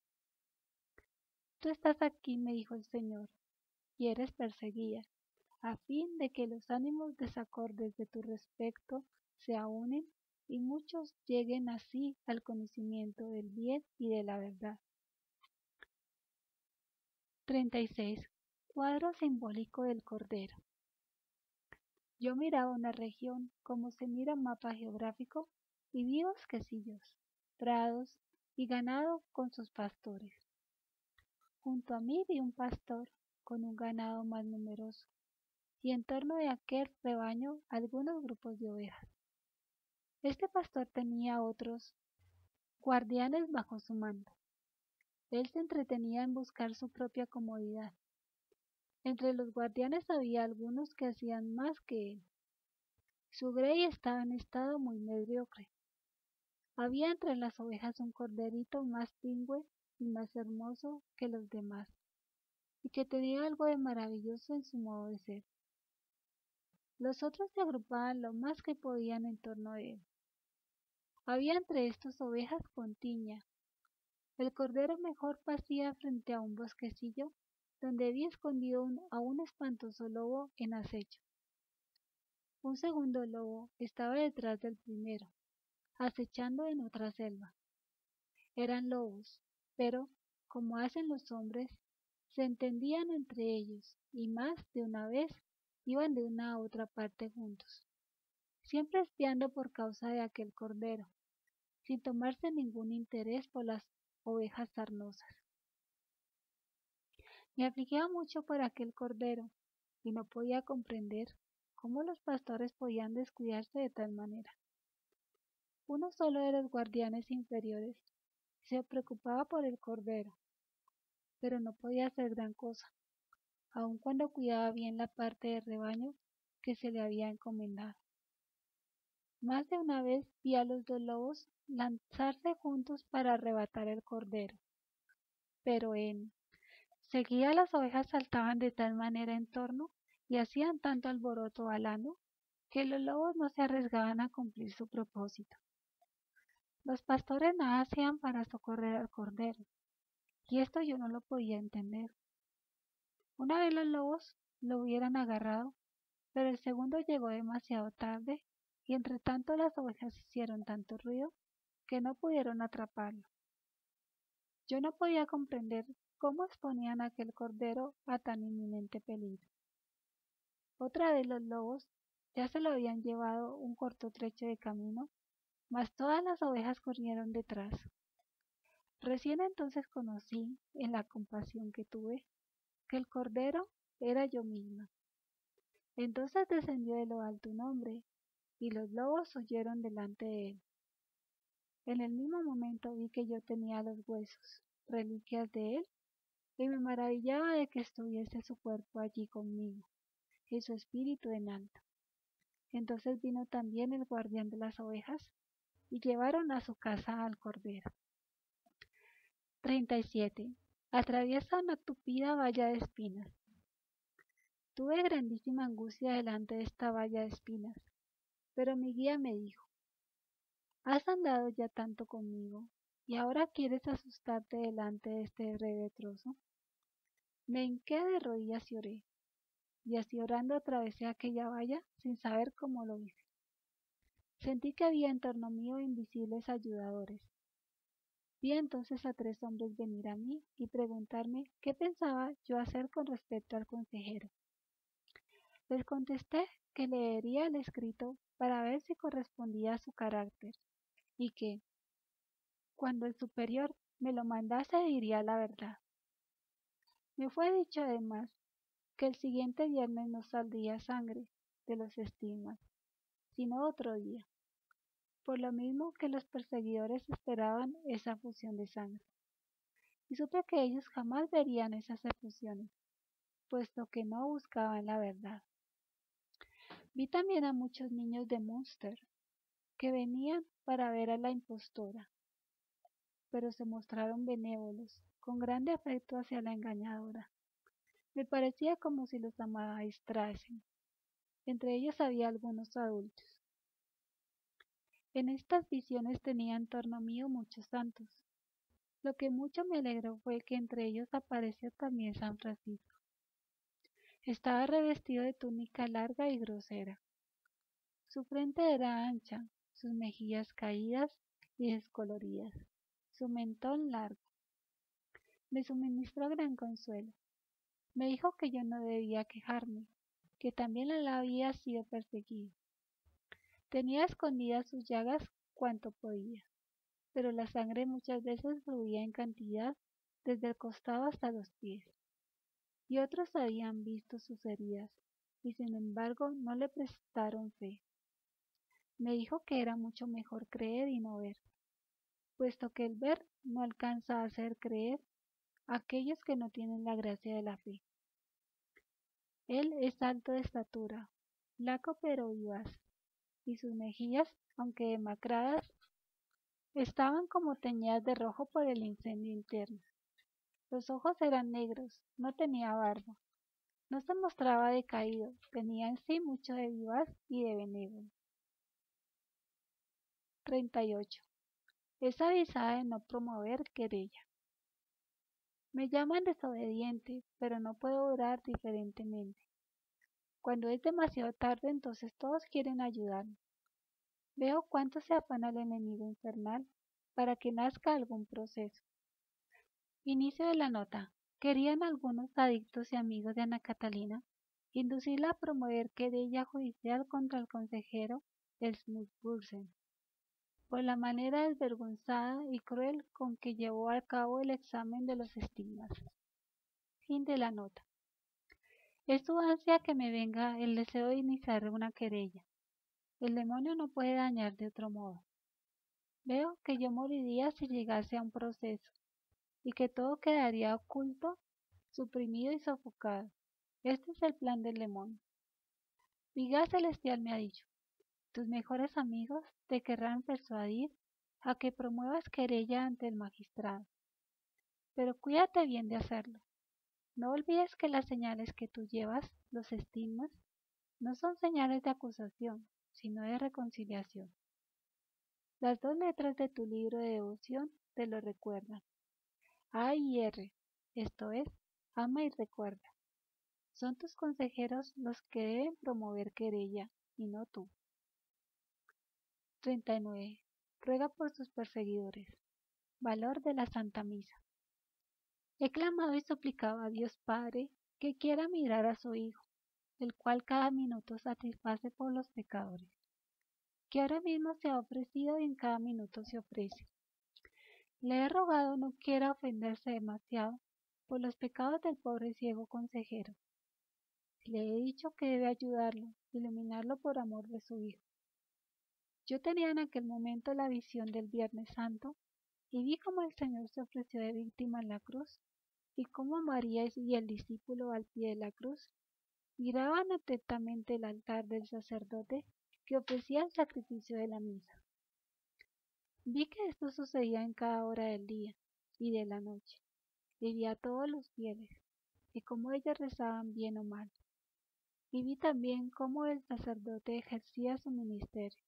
Tú estás aquí, me dijo el Señor, y eres perseguida, a fin de que los ánimos desacordes de tu respecto se aúnen y muchos lleguen así al conocimiento del bien y de la verdad. 36. Cuadro simbólico del Cordero. Yo miraba una región como se mira un mapa geográfico y vi bosquecillos, prados y ganado con sus pastores. Junto a mí vi un pastor con un ganado más numeroso y en torno de aquel rebaño algunos grupos de ovejas. Este pastor tenía otros guardianes bajo su mando. Él se entretenía en buscar su propia comodidad. Entre los guardianes había algunos que hacían más que él. Su grey estaba en estado muy mediocre. Había entre las ovejas un corderito más pingüe y más hermoso que los demás, y que tenía algo de maravilloso en su modo de ser. Los otros se agrupaban lo más que podían en torno de él. Había entre estos ovejas con tiña. El cordero mejor pasía frente a un bosquecillo donde vi escondido a un espantoso lobo en acecho. Un segundo lobo estaba detrás del primero, acechando en otra selva. Eran lobos, pero, como hacen los hombres, se entendían entre ellos y más de una vez iban de una a otra parte juntos, siempre espiando por causa de aquel cordero, sin tomarse ningún interés por las ovejas sarnosas. Me afligía mucho por aquel cordero y no podía comprender cómo los pastores podían descuidarse de tal manera. Uno solo de los guardianes inferiores se preocupaba por el cordero, pero no podía hacer gran cosa, aun cuando cuidaba bien la parte del rebaño que se le había encomendado. Más de una vez vi a los dos lobos lanzarse juntos para arrebatar el cordero, pero seguida las ovejas saltaban de tal manera en torno y hacían tanto alboroto balando que los lobos no se arriesgaban a cumplir su propósito. Los pastores nada hacían para socorrer al cordero, y esto yo no lo podía entender. Una vez los lobos lo hubieran agarrado, pero el segundo llegó demasiado tarde y entre tanto las ovejas hicieron tanto ruido que no pudieron atraparlo. Yo no podía comprender cómo exponían a aquel cordero a tan inminente peligro. Otra vez los lobos ya se lo habían llevado un corto trecho de camino, mas todas las ovejas corrieron detrás. Recién entonces conocí, en la compasión que tuve, que el cordero era yo misma. Entonces descendió de lo alto un hombre, y los lobos huyeron delante de él. En el mismo momento vi que yo tenía los huesos, reliquias de él, y me maravillaba de que estuviese su cuerpo allí conmigo, y su espíritu en alto. Entonces vino también el guardián de las ovejas, y llevaron a su casa al cordero. 37. Atraviesa una tupida valla de espinas. Tuve grandísima angustia delante de esta valla de espinas, pero mi guía me dijo: has andado ya tanto conmigo, y ahora quieres asustarte delante de este breve trozo. Me hinqué de rodillas y oré, y así orando atravesé aquella valla sin saber cómo lo hice. Sentí que había en torno mío invisibles ayudadores. Vi entonces a 3 hombres venir a mí y preguntarme qué pensaba yo hacer con respecto al consejero. Les contesté que leería el escrito para ver si correspondía a su carácter, y que, cuando el superior me lo mandase, diría la verdad. Me fue dicho además que el siguiente viernes no saldría sangre de los estigmas, sino otro día, por lo mismo que los perseguidores esperaban esa efusión de sangre. Y supe que ellos jamás verían esas efusiones, puesto que no buscaban la verdad. Vi también a muchos niños de Munster, que venían para ver a la impostora, pero se mostraron benévolos, con grande afecto hacia la engañadora. Me parecía como si los amaestrasen. Entre ellos había algunos adultos. En estas visiones tenía en torno mío muchos santos. Lo que mucho me alegró fue que entre ellos apareció también San Francisco. Estaba revestido de túnica larga y grosera. Su frente era ancha, sus mejillas caídas y descoloridas, su mentón largo. Me suministró gran consuelo. Me dijo que yo no debía quejarme, que también él había sido perseguido. Tenía escondidas sus llagas cuanto podía, pero la sangre muchas veces fluía en cantidad desde el costado hasta los pies, y otros habían visto sus heridas, y sin embargo no le prestaron fe. Me dijo que era mucho mejor creer y no ver, puesto que el ver no alcanza a hacer creer a aquellos que no tienen la gracia de la fe. Él es alto de estatura, flaco pero vivaz, y sus mejillas, aunque demacradas, estaban como teñidas de rojo por el incendio interno. Los ojos eran negros, no tenía barba, no se mostraba decaído, tenía en sí mucho de vivaz y de benévolo. 38. Es avisada de no promover querella. Me llaman desobediente, pero no puedo orar diferentemente. Cuando es demasiado tarde, entonces todos quieren ayudarme. Veo cuánto se afana el enemigo infernal para que nazca algún proceso. Inicio de la nota. Querían algunos adictos y amigos de Ana Catalina inducirla a promover querella judicial contra el consejero Smutsbursen por la manera desvergonzada y cruel con que llevó a cabo el examen de los estigmas. Fin de la nota. Es su ansia que me venga el deseo de iniciar una querella. El demonio no puede dañar de otro modo. Veo que yo moriría si llegase a un proceso, y que todo quedaría oculto, suprimido y sofocado. Este es el plan del demonio. Mi gas celestial me ha dicho, tus mejores amigos te querrán persuadir a que promuevas querella ante el magistrado. Pero cuídate bien de hacerlo. No olvides que las señales que tú llevas, los estigmas, no son señales de acusación, sino de reconciliación. Las 2 letras de tu libro de devoción te lo recuerdan. A y R, esto es, ama y recuerda. Son tus consejeros los que deben promover querella, y no tú. 39. Ruega por tus perseguidores. Valor de la Santa Misa. He clamado y suplicado a Dios Padre que quiera mirar a su Hijo, el cual cada minuto satisface por los pecadores, que ahora mismo se ha ofrecido y en cada minuto se ofrece. Le he rogado no quiera ofenderse demasiado por los pecados del pobre ciego consejero. Le he dicho que debe ayudarlo, iluminarlo por amor de su Hijo. Yo tenía en aquel momento la visión del Viernes Santo y vi cómo el Señor se ofreció de víctima en la cruz y cómo María y el discípulo al pie de la cruz miraban atentamente el altar del sacerdote que ofrecía el sacrificio de la misa. Vi que esto sucedía en cada hora del día y de la noche, y vi a todos los fieles, y cómo ellos rezaban bien o mal, y vi también cómo el sacerdote ejercía su ministerio.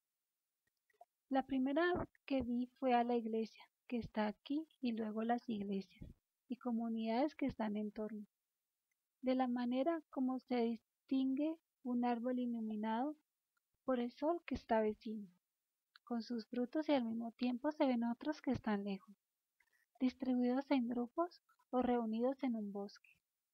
La primera que vi fue a la iglesia, que está aquí, y luego las iglesias y comunidades que están en torno, de la manera como se distingue un árbol iluminado por el sol que está vecino, con sus frutos y al mismo tiempo se ven otros que están lejos, distribuidos en grupos o reunidos en un bosque.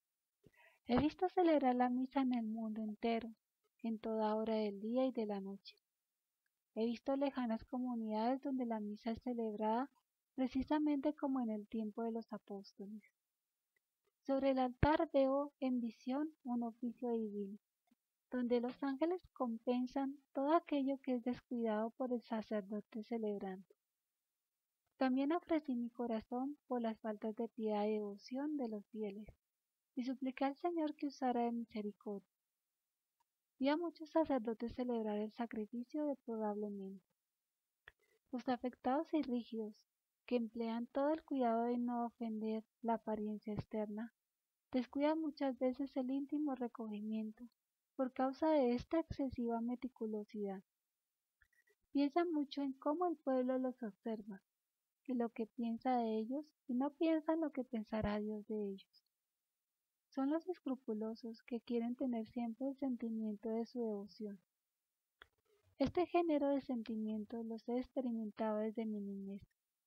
He visto celebrar la misa en el mundo entero, en toda hora del día y de la noche. He visto lejanas comunidades donde la misa es celebrada precisamente como en el tiempo de los apóstoles. Sobre el altar veo en visión un oficio divino, donde los ángeles compensan todo aquello que es descuidado por el sacerdote celebrante. También ofrecí mi corazón por las faltas de piedad y devoción de los fieles, y supliqué al Señor que usara de misericordia. Vi a muchos sacerdotes celebrar el sacrificio deplorablemente. Los afectados y rígidos, que emplean todo el cuidado de no ofender la apariencia externa, descuidan muchas veces el íntimo recogimiento por causa de esta excesiva meticulosidad. Piensan mucho en cómo el pueblo los observa, en lo que piensa de ellos y no piensan lo que pensará Dios de ellos. Son los escrupulosos que quieren tener siempre el sentimiento de su devoción. Este género de sentimientos los he experimentado desde mi niñez.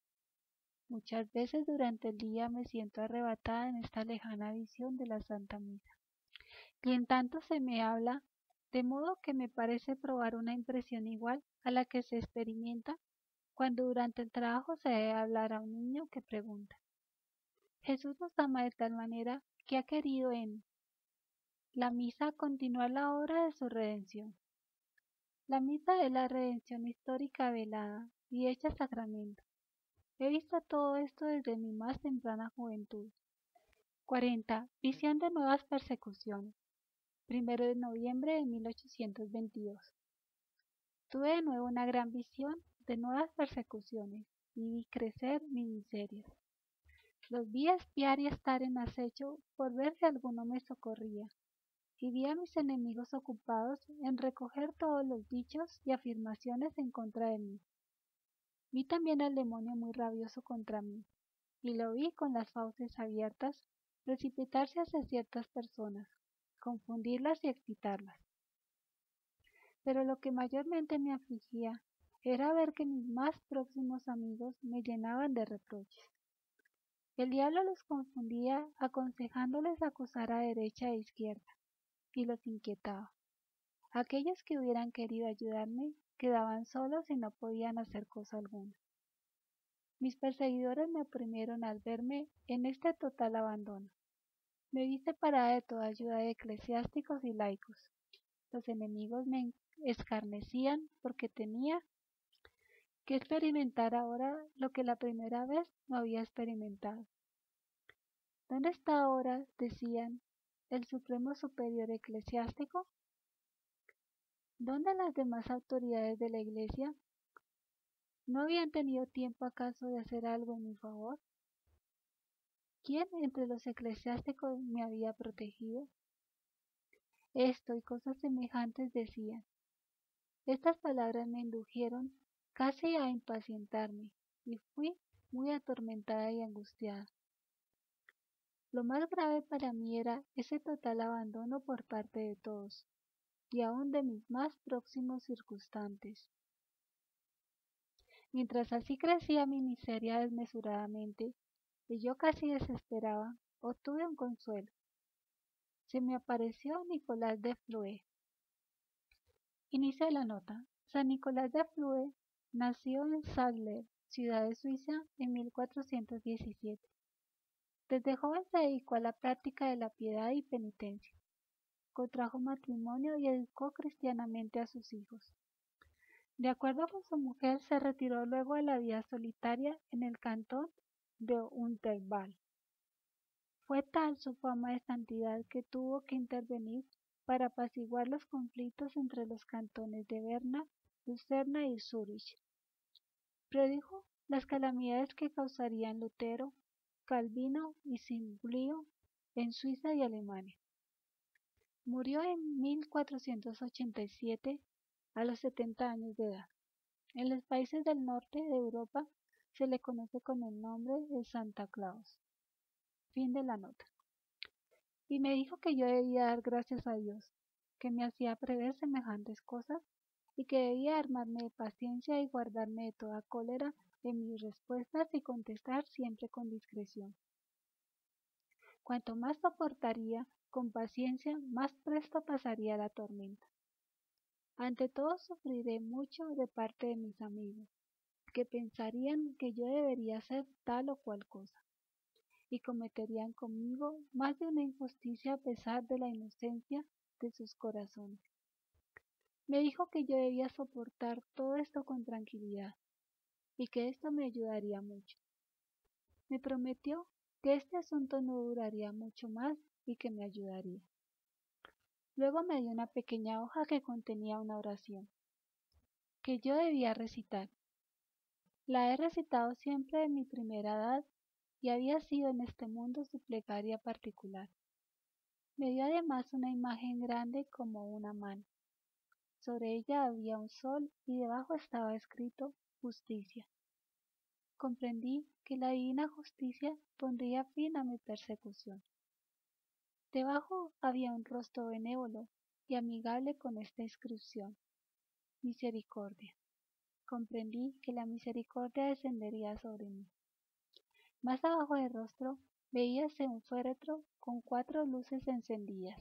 Muchas veces durante el día me siento arrebatada en esta lejana visión de la Santa Misa, y en tanto se me habla, de modo que me parece probar una impresión igual a la que se experimenta cuando durante el trabajo se debe hablar a un niño que pregunta. Jesús nos ama de tal manera que ha querido en la misa continuar la obra de su redención. La misa es la redención histórica velada y hecha sacramento. He visto todo esto desde mi más temprana juventud. 40. Visión de nuevas persecuciones. 1 de noviembre de 1822. Tuve de nuevo una gran visión de nuevas persecuciones y vi crecer mis miserias. Los vi espiar y estar en acecho por ver si alguno me socorría, y vi a mis enemigos ocupados en recoger todos los dichos y afirmaciones en contra de mí. Vi también al demonio muy rabioso contra mí, y lo vi con las fauces abiertas precipitarse hacia ciertas personas, confundirlas y excitarlas. Pero lo que mayormente me afligía era ver que mis más próximos amigos me llenaban de reproches. El diablo los confundía aconsejándoles acusar a derecha e izquierda, y los inquietaba. Aquellos que hubieran querido ayudarme quedaban solos y no podían hacer cosa alguna. Mis perseguidores me oprimieron al verme en este total abandono. Me vi separada de toda ayuda de eclesiásticos y laicos. Los enemigos me escarnecían porque tenía que experimentar ahora lo que la primera vez no había experimentado. ¿Dónde está ahora, decían, el supremo superior eclesiástico? ¿Dónde las demás autoridades de la Iglesia? ¿No habían tenido tiempo acaso de hacer algo en mi favor? ¿Quién entre los eclesiásticos me había protegido? Esto y cosas semejantes decían. Estas palabras me indujeron casi a impacientarme, y fui muy atormentada y angustiada. Lo más grave para mí era ese total abandono por parte de todos, y aun de mis más próximos circunstantes. Mientras así crecía mi miseria desmesuradamente, y yo casi desesperaba, obtuve un consuelo. Se me apareció Nicolás de Flue. Inicio de la nota. San Nicolás de Flue nació en Sadler, ciudad de Suiza, en 1417. Desde joven se dedicó a la práctica de la piedad y penitencia. Contrajo matrimonio y educó cristianamente a sus hijos. De acuerdo con su mujer, se retiró luego a la vida solitaria en el cantón de Unterwald. Fue tal su fama de santidad que tuvo que intervenir para apaciguar los conflictos entre los cantones de Berna, Lucerna y Zúrich. Predijo las calamidades que causarían Lutero, Calvino y Zwinglio en Suiza y Alemania. Murió en 1487 a los 70 años de edad. En los países del norte de Europa se le conoce con el nombre de Santa Claus. Fin de la nota. Y me dijo que yo debía dar gracias a Dios, que me hacía prever semejantes cosas y que debía armarme de paciencia y guardarme de toda cólera en mis respuestas y contestar siempre con discreción. Cuanto más soportaría con paciencia, más presto pasaría la tormenta. Ante todo sufriré mucho de parte de mis amigos, que pensarían que yo debería hacer tal o cual cosa, y cometerían conmigo más de una injusticia a pesar de la inocencia de sus corazones. Me dijo que yo debía soportar todo esto con tranquilidad, y que esto me ayudaría mucho. Me prometió que este asunto no duraría mucho más y que me ayudaría. Luego me dio una pequeña hoja que contenía una oración, que yo debía recitar. La he recitado siempre de mi primera edad y había sido en este mundo su plegaria particular. Me dio además una imagen grande como una mano. Sobre ella había un sol y debajo estaba escrito justicia. Comprendí que la divina justicia pondría fin a mi persecución. Debajo había un rostro benévolo y amigable con esta inscripción: misericordia. Comprendí que la misericordia descendería sobre mí. Más abajo del rostro veíase un féretro con 4 luces encendidas.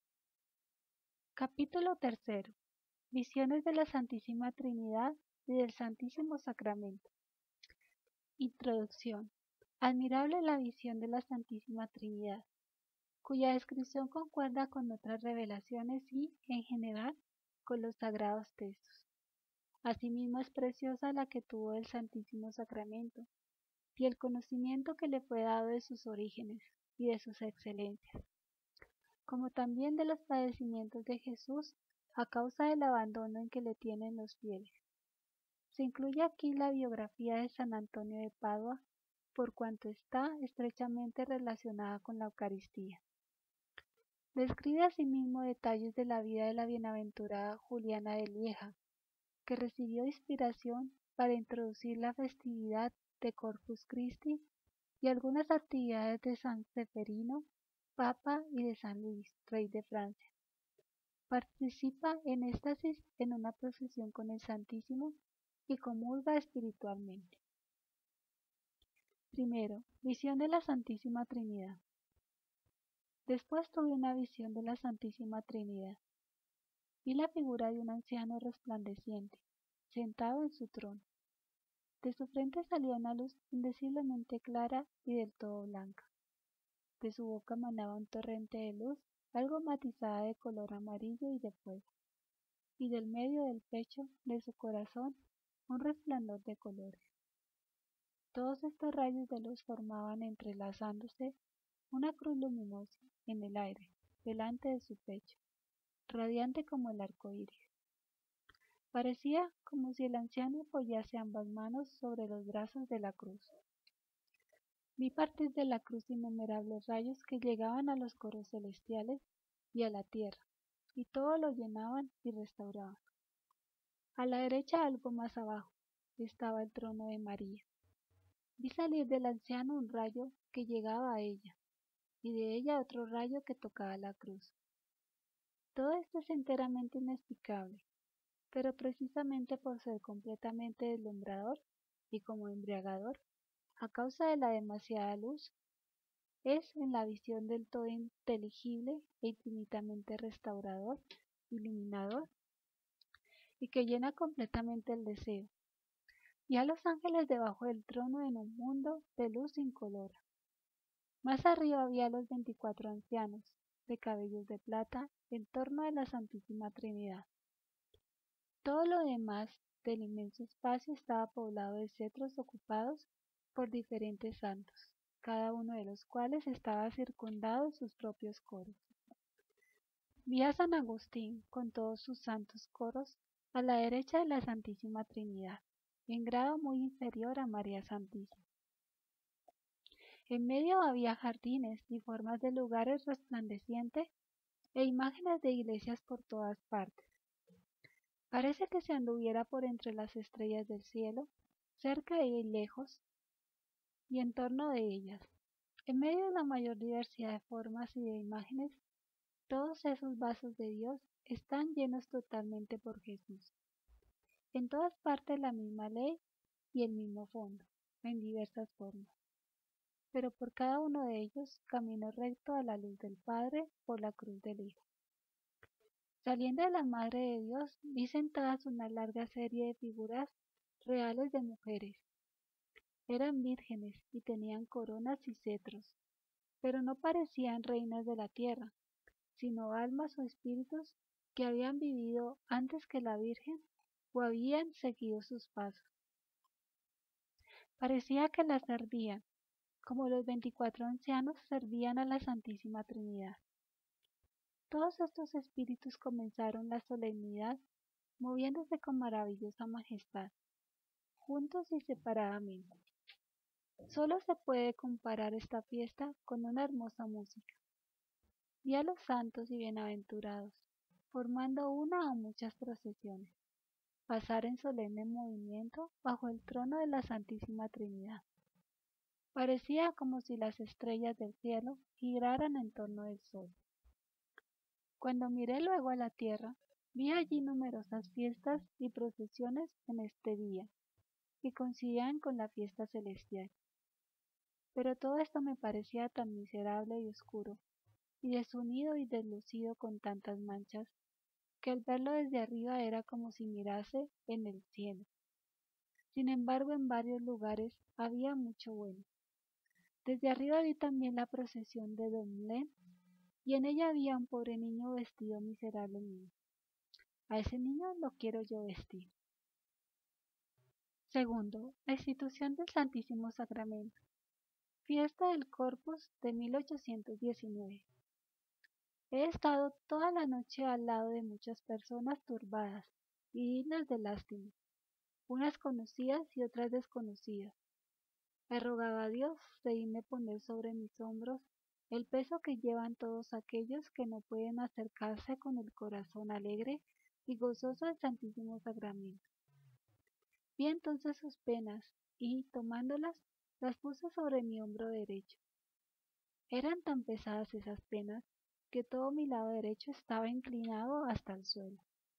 Capítulo 3. Visiones de la Santísima Trinidad y del Santísimo Sacramento. Introducción. Admirable la visión de la Santísima Trinidad, cuya descripción concuerda con otras revelaciones y, en general, con los sagrados textos. Asimismo es preciosa la que tuvo el Santísimo Sacramento, y el conocimiento que le fue dado de sus orígenes y de sus excelencias, como también de los padecimientos de Jesús a causa del abandono en que le tienen los fieles. Se incluye aquí la biografía de San Antonio de Padua, por cuanto está estrechamente relacionada con la Eucaristía. Describe asimismo detalles de la vida de la bienaventurada Juliana de Lieja, que recibió inspiración para introducir la festividad de Corpus Christi y algunas actividades de San Seferino, Papa, y de San Luis, rey de Francia. Participa en éxtasis en una procesión con el Santísimo y comulga espiritualmente. Primero, visión de la Santísima Trinidad. Después tuve una visión de la Santísima Trinidad. Vi la figura de un anciano resplandeciente, sentado en su trono. De su frente salía una luz indeciblemente clara y del todo blanca. De su boca emanaba un torrente de luz, algo matizada de color amarillo y de fuego, y del medio del pecho de su corazón un resplandor de colores. Todos estos rayos de luz formaban, entrelazándose, una cruz luminosa en el aire, delante de su pecho, radiante como el arco iris. Parecía como si el anciano apoyase ambas manos sobre los brazos de la cruz. Vi partir de la cruz innumerables rayos que llegaban a los coros celestiales y a la tierra, y todo lo llenaban y restauraban. A la derecha, algo más abajo, estaba el trono de María. Vi salir del anciano un rayo que llegaba a ella, y de ella otro rayo que tocaba la cruz. Todo esto es enteramente inexplicable, pero precisamente por ser completamente deslumbrador y como embriagador, a causa de la demasiada luz, es en la visión del todo inteligible e infinitamente restaurador, iluminador, y que llena completamente el deseo, y a los ángeles debajo del trono en un mundo de luz incolora. Más arriba había los 24 ancianos, de cabellos de plata, en torno de la Santísima Trinidad. Todo lo demás del inmenso espacio estaba poblado de cetros ocupados por diferentes santos, cada uno de los cuales estaba circundado de sus propios coros. Vi a San Agustín con todos sus santos coros a la derecha de la Santísima Trinidad, en grado muy inferior a María Santísima. En medio había jardines y formas de lugares resplandecientes e imágenes de iglesias por todas partes. Parece que se anduviera por entre las estrellas del cielo, cerca y lejos, y en torno de ellas. En medio de la mayor diversidad de formas y de imágenes, todos esos vasos de Dios están llenos totalmente por Jesús. En todas partes la misma ley y el mismo fondo, en diversas formas. Pero por cada uno de ellos camino recto a la luz del Padre por la cruz del Hijo. Saliendo de la Madre de Dios, vi sentadas una larga serie de figuras reales de mujeres. Eran vírgenes y tenían coronas y cetros, pero no parecían reinas de la tierra, sino almas o espíritus que habían vivido antes que la Virgen o habían seguido sus pasos. Parecía que las servían, como los 24 ancianos servían a la Santísima Trinidad. Todos estos espíritus comenzaron la solemnidad moviéndose con maravillosa majestad, juntos y separadamente. Solo se puede comparar esta fiesta con una hermosa música. Vi a los santos y bienaventurados, formando una o muchas procesiones, pasar en solemne movimiento bajo el trono de la Santísima Trinidad. Parecía como si las estrellas del cielo giraran en torno del sol. Cuando miré luego a la tierra, vi allí numerosas fiestas y procesiones en este día, que coincidían con la fiesta celestial. Pero todo esto me parecía tan miserable y oscuro, y desunido y deslucido con tantas manchas, que al verlo desde arriba era como si mirase en el cielo. Sin embargo, en varios lugares había mucho bueno. Desde arriba vi también la procesión de Domlén, y en ella había un pobre niño vestido miserablemente. A ese niño lo quiero yo vestir. Segundo, la institución del Santísimo Sacramento. Fiesta del Corpus de 1819. He estado toda la noche al lado de muchas personas turbadas y dignas de lástima, unas conocidas y otras desconocidas. He rogado a Dios se digne poner sobre mis hombros el peso que llevan todos aquellos que no pueden acercarse con el corazón alegre y gozoso del Santísimo Sacramento. Vi entonces sus penas y, tomándolas, las puse sobre mi hombro derecho. Eran tan pesadas esas penas que todo mi lado derecho estaba inclinado hasta el suelo.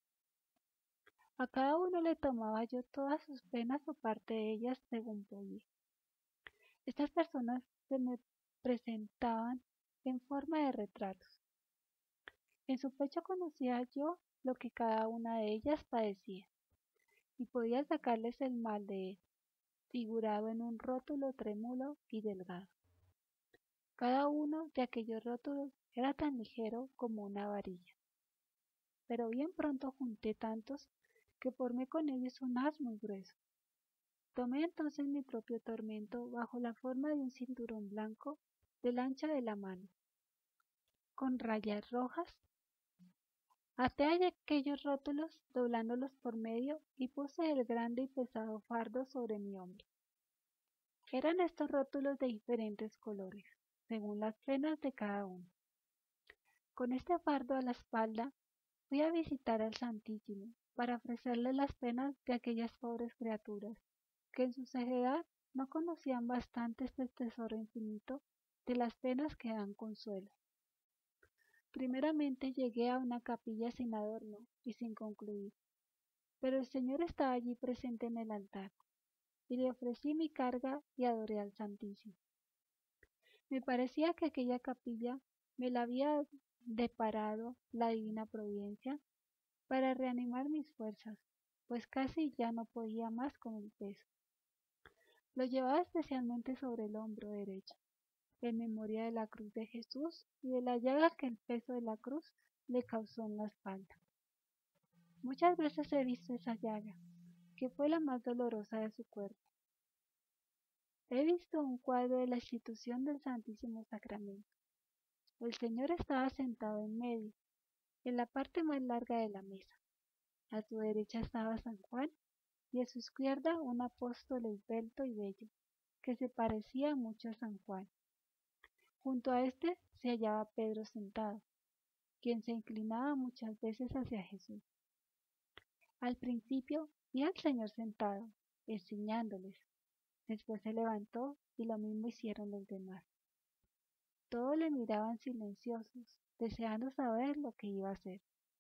A cada uno le tomaba yo todas sus penas o parte de ellas según podía. Estas personas se me presentaban en forma de retratos. En su pecho conocía yo lo que cada una de ellas padecía, y podía sacarles el mal de él, figurado en un rótulo trémulo y delgado. Cada uno de aquellos rótulos era tan ligero como una varilla, pero bien pronto junté tantos que formé con ellos un haz muy grueso. Tomé entonces mi propio tormento bajo la forma de un cinturón blanco del ancho de la mano, con rayas rojas. Até aquellos rótulos, doblándolos por medio, y puse el grande y pesado fardo sobre mi hombro. Eran estos rótulos de diferentes colores, según las penas de cada uno. Con este fardo a la espalda, fui a visitar al Santísimo, para ofrecerle las penas de aquellas pobres criaturas, que en su ceguedad no conocían bastante este tesoro infinito de las penas que dan consuelo. Primeramente llegué a una capilla sin adorno y sin concluir, pero el Señor estaba allí presente en el altar, y le ofrecí mi carga y adoré al Santísimo. Me parecía que aquella capilla me la había deparado la divina providencia para reanimar mis fuerzas, pues casi ya no podía más con el peso. Lo llevaba especialmente sobre el hombro derecho, en memoria de la cruz de Jesús y de la llaga que el peso de la cruz le causó en la espalda. Muchas veces he visto esa llaga, que fue la más dolorosa de su cuerpo. He visto un cuadro de la institución del Santísimo Sacramento. El Señor estaba sentado en medio, en la parte más larga de la mesa. A su derecha estaba San Juan y a su izquierda un apóstol esbelto y bello, que se parecía mucho a San Juan. Junto a este se hallaba Pedro sentado, quien se inclinaba muchas veces hacia Jesús. Al principio vi al Señor sentado, enseñándoles. Después se levantó y lo mismo hicieron los demás. Todos le miraban silenciosos, deseando saber lo que iba a hacer.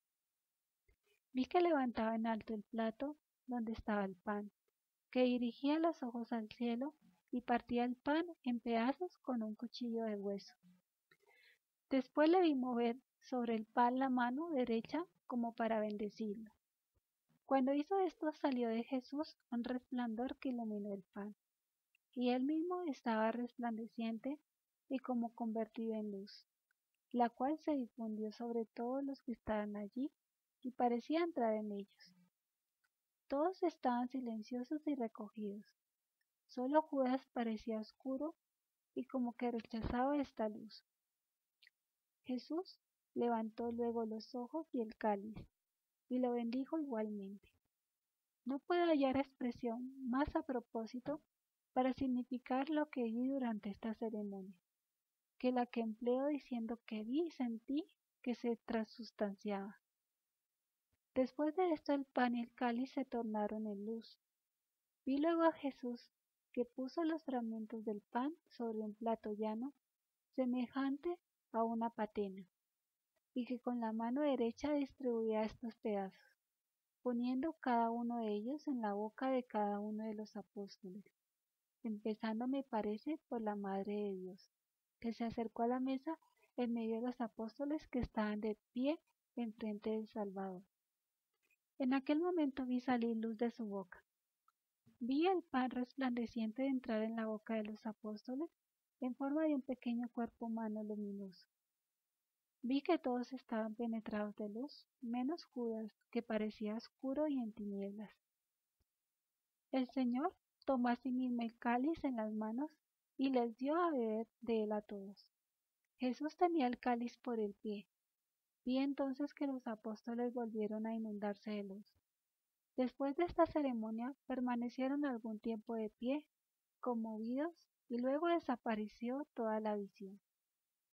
Vi que levantaba en alto el plato donde estaba el pan, que dirigía los ojos al cielo y partía el pan en pedazos con un cuchillo de hueso. Después le vi mover sobre el pan la mano derecha como para bendecirlo. Cuando hizo esto salió de Jesús un resplandor que iluminó el pan, y él mismo estaba resplandeciente y como convertido en luz, la cual se difundió sobre todos los que estaban allí y parecía entrar en ellos. Todos estaban silenciosos y recogidos. Solo Judas parecía oscuro y como que rechazaba esta luz. Jesús levantó luego los ojos y el cáliz, y lo bendijo igualmente. No puedo hallar expresión más a propósito para significar lo que vi durante esta ceremonia, que la que empleo diciendo que vi y sentí que se transustanciaba. Después de esto el pan y el cáliz se tornaron en luz. Vi luego a Jesús que puso los fragmentos del pan sobre un plato llano, semejante a una patena, y que con la mano derecha distribuía estos pedazos, poniendo cada uno de ellos en la boca de cada uno de los apóstoles, empezando me parece por la Madre de Dios, que se acercó a la mesa en medio de los apóstoles que estaban de pie enfrente del Salvador. En aquel momento vi salir luz de su boca. Vi el pan resplandeciente entrar en la boca de los apóstoles en forma de un pequeño cuerpo humano luminoso. Vi que todos estaban penetrados de luz, menos Judas, que parecía oscuro y en tinieblas. El Señor tomó asimismo el cáliz en las manos y les dio a beber de él a todos. Jesús tenía el cáliz por el pie. Vi entonces que los apóstoles volvieron a inundarse de luz. Después de esta ceremonia permanecieron algún tiempo de pie, conmovidos, y luego desapareció toda la visión.